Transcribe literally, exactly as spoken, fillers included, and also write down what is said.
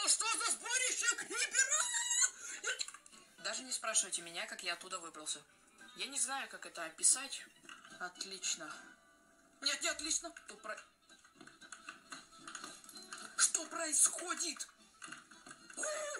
Это что за сборище крипера? Даже не спрашивайте меня, как я оттуда выбрался. Я не знаю, как это описать. Отлично. Нет, не отлично. Что, про... Что происходит?